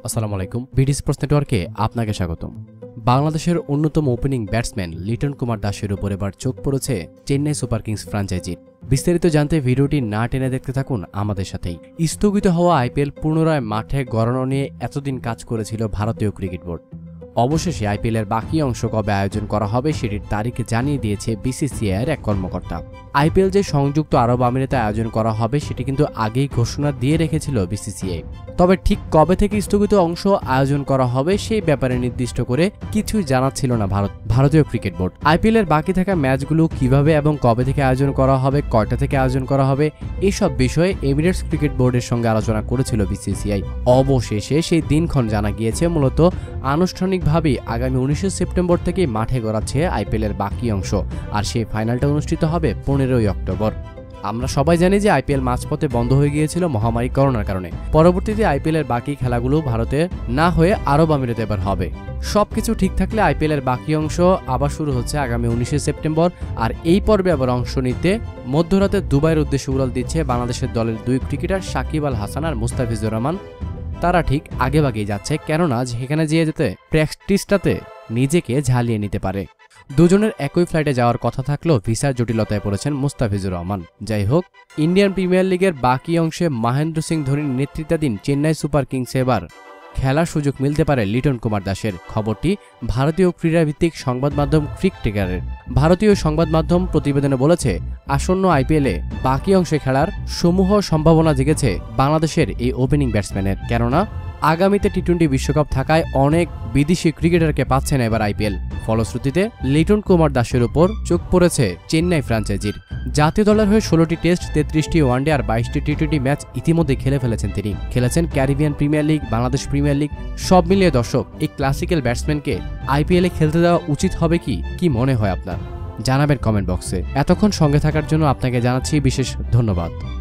আসসালামু আলাইকুম। BDC sports নেটওয়ার্কে আপনাকে স্বাগতম। বাংলাদেশের অন্যতম ওপেনিং ব্যাটসম্যান লিটন কুমার দাসের উপর এবার চোখ পড়েছে চেন্নাই সুপার কিংস ফ্র্যাঞ্চাইজির। বিস্তারিত জানতে ভিডিওটি না টেনে দেখতে থাকুন আমাদের সাথেই। স্থগিত হওয়া আইপিএল পুনরায় মাঠে গড়ানো নিয়ে এতদিন কাজ করেছিল ভারতীয় ক্রিকেট বোর্ড। অবশেষে আইপিএলের বাকি অংশ কবে আয়োজন করা হবে সেটির তারিখ জানিয়ে দিয়েছে বিসিসিআইয়ের এক কর্মকর্তা। আইপিএল যে সংযুক্ত আরব আমিরাতে আয়োজন করা হবে সেটি কিন্তু আগেই ঘোষণা দিয়ে রেখেছিল বিসিসিআই। তবে ঠিক কবে থেকে স্থগিত অংশ আয়োজন করা হবে সেই ব্যাপারে নির্দিষ্ট করে কিছুই জানাচ্ছিল না ভারতীয় ক্রিকেট বোর্ড। আইপিএলের বাকি থাকা ম্যাচগুলো কিভাবে এবং কবে থেকে আয়োজন করা হবে, কয়টা থেকে আয়োজন করা হবে, এইসব বিষয়ে এমিরেটস ক্রিকেট বোর্ডের সঙ্গে আলোচনা করেছিল বিসিসিআই। অবশেষে সেই দিনক্ষণ জানা গিয়েছে। মূলত আনুষ্ঠানিকভাবেই আগামী 19 সেপ্টেম্বর থেকে মাঠে গড়াচ্ছে আইপিএলের বাকি অংশ, আর সেই ফাইনালটা অনুষ্ঠিত হবে 15 অক্টোবর। আমরা সবাই জানি যে আইপিএল মাঝপথে বন্ধ হয়ে গিয়েছিল মহামারী করোনার কারণে। পরবর্তীতে আইপিএলের বাকি খেলাগুলো ভারতে না হয়ে আরব আমিরাতে এবার হবে। সবকিছু ঠিক থাকলে আইপিএলের বাকি অংশ আবার শুরু হচ্ছে আগামী 19 সেপ্টেম্বর। আর এই পর্বে আবার অংশ নিতে মধ্যরাতে দুবাইয়ের উদ্দেশ্যে উড়াল দিচ্ছে বাংলাদেশের দলের দুই ক্রিকেটার সাকিব আল হাসান আর মুস্তাফিজুর রহমান। তারা ঠিক আগেভাগেই যাচ্ছে, কেননা সেখানে যেতে প্র্যাকটিসটাতে নিজেকে ঝালিয়ে নিতে পারে। দুজনের একই ফ্লাইটে যাওয়ার কথা থাকলেও ভিসার জটিলতায় পড়েছেন মুস্তাফিজুর রহমান। যাই হোক, ইন্ডিয়ান প্রিমিয়ার লিগের বাকি অংশে মহেন্দ্র সিং ধোনির নেতৃত্বাধীন চেন্নাই সুপার কিংসে এবার খেলার সুযোগ মিলতে পারে লিটন কুমার দাসের। খবরটি ভারতীয় ক্রীড়াভিত্তিক সংবাদ মাধ্যম ক্রিকটেকারের। ভারতীয় সংবাদ মাধ্যম প্রতিবেদনে বলেছে, আসন্ন আইপিএলে বাকি অংশে খেলার সমূহ সম্ভাবনা জেগেছে বাংলাদেশের এই ওপেনিং ব্যাটসম্যানের। কেননা আগামীতে টি-20 বিশ্বকাপ থাকায় অনেক বিদেশি ক্রিকেটারকে পাচ্ছেন এবার আইপিএল। ফলশ্রুতিতে লিটন কুমার দাসের উপর চোখ পড়েছে চেন্নাই ফ্র্যাঞ্চাইজির। জাতীয় দলের হয়ে 16টি টেস্ট, 33টি ওয়ানডে আর 22টি টি-20 ম্যাচ ইতিমধ্যে খেলে ফেলেছেন তিনি। খেলেছেন Caribbean premier league, Bangladesh premier league, সব মিলিয়ে দর্শক এই ক্লাসিক্যাল ব্যাটসম্যানকে আইপিএলে খেলতে দেওয়া উচিত হবে কি মনে হয় আপনার? জানাবেন কমেন্ট বক্সে। এতক্ষণ সঙ্গে থাকার জন্য আপনাকে জানাচ্ছি বিশেষ ধন্যবাদ।